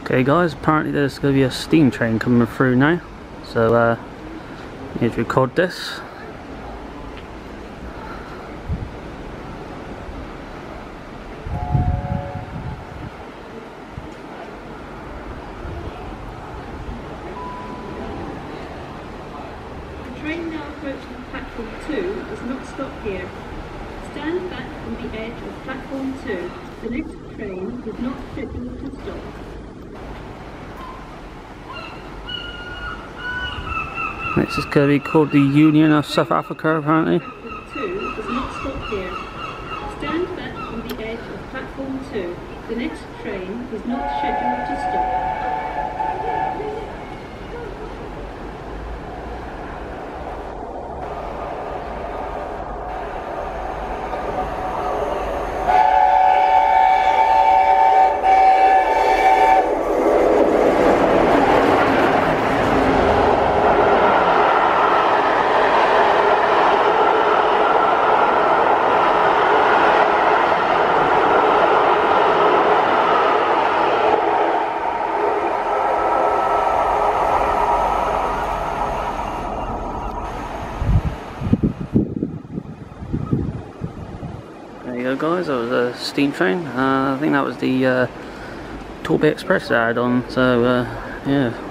Okay guys, apparently there's going to be a steam train coming through now, so I need to record this. The train now approaching platform 2 does not stop here. Stand back from the edge of platform 2. The next train is not scheduled to stop. This is going to be called the Union of South Africa apparently. Platform 2 does not stop here. Stand back from the edge of platform 2. The next train is not scheduled to stop. There you go guys, that was a steam train. I think that was the Torbay Express that I had on, so yeah.